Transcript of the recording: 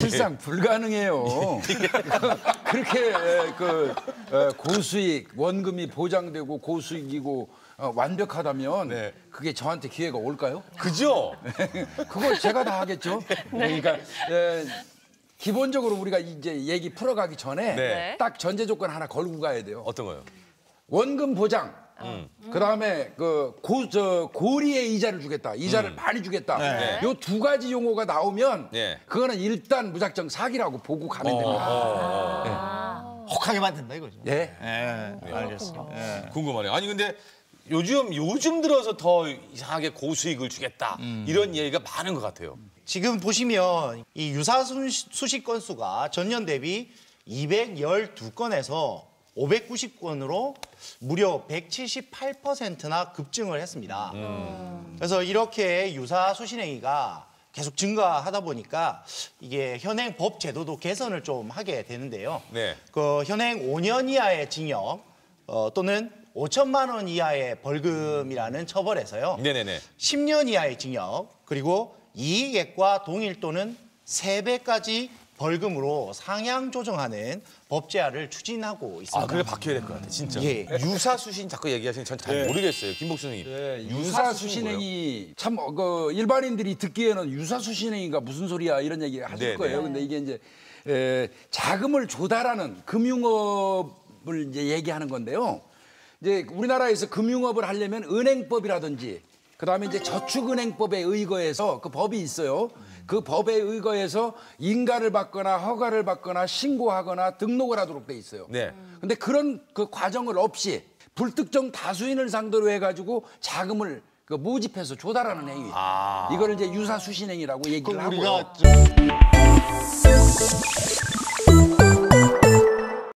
사실상 불가능해요. 그렇게 고수익, 원금이 보장되고 고수익이고 완벽하다면 네. 그게 저한테 기회가 올까요? 그죠? 그걸 제가 다 하겠죠. 그러니까 기본적으로 우리가 이제 얘기 풀어가기 전에 네. 딱 전제 조건 하나 걸고 가야 돼요. 어떤 거요? 원금 보장. 그다음에 고리의 이자를 주겠다. 이자를 많이 주겠다. 네. 요 두 가지 용어가 나오면 네. 그거는 일단 무작정 사기라고 보고 가면 됩니다. 혹하게만 된다 이거죠. 예. 알겠습니다. 예. 궁금하네요. 아니 근데 요즘 들어서 더 이상하게 고수익을 주겠다 이런 얘기가 많은 것 같아요. 지금 보시면 이 유사 수식 건수가 전년 대비 212건에서 590건으로 무려 178%나 급증을 했습니다. 그래서 이렇게 유사 수신행위가 계속 증가하다 보니까 이게 현행 법 제도도 개선을 좀 하게 되는데요. 네. 그 현행 5년 이하의 징역 또는 5천만 원 이하의 벌금이라는 처벌에서요. 네네네. 10년 이하의 징역 그리고 이익액과 동일 또는 3배까지 벌금으로 상향 조정하는 법 제안을 추진하고 있습니다. 아, 그게 바뀌어야 될 것 같아, 진짜. 예. 유사수신 자꾸 얘기하시는 전 잘 모르겠어요, 김복수 선생님. 유사수신행위 참 일반인들이 듣기에는 유사수신행위가 무슨 소리야 이런 얘기 하실 네, 거예요. 네. 근데 이게 이제 자금을 조달하는 금융업을 이제 얘기하는 건데요. 이제 우리나라에서 금융업을 하려면 은행법이라든지 그다음에 이제 저축은행법에 의거해서 그 법이 있어요. 그 법에 의거해서 인가를 받거나 허가를 받거나 신고하거나 등록을 하도록 돼 있어요. 네. 근데 그런 그 과정을 없이 불특정 다수인을 상대로 해가지고 자금을 모집해서 조달하는 행위. 이걸 이제 유사수신행위라고 얘기를 그럼 하고요. 우리가